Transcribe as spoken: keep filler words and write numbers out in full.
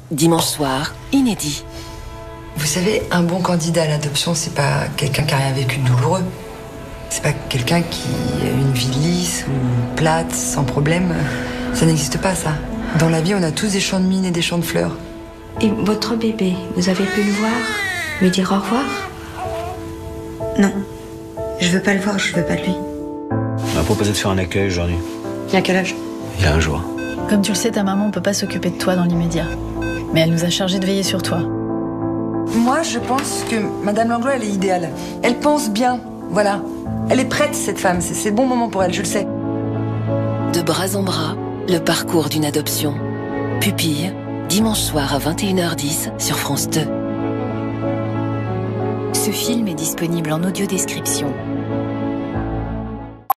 dimanche soir, inédit. Vous savez, un bon candidat à l'adoption, c'est pas quelqu'un qui a rien vécu de douloureux. C'est pas quelqu'un qui a une vie lisse ou plate, sans problème. Ça n'existe pas, ça. Dans la vie, on a tous des champs de mine et des champs de fleurs. Et votre bébé, vous avez pu le voir? Lui dire au revoir? Non. Je veux pas le voir, je veux pas de lui. On m'a proposé de faire un accueil aujourd'hui. Il a quel âge? Il a un jour. Comme tu le sais, ta maman peut pas s'occuper de toi dans l'immédiat. Mais elle nous a chargés de veiller sur toi. Moi, je pense que Madame Langlois, elle est idéale. Elle pense bien, voilà. Elle est prête, cette femme. C'est le bon moment pour elle, je le sais. De bras en bras, le parcours d'une adoption. Pupille, dimanche soir à vingt et une heures dix sur France deux. Ce film est disponible en audio description.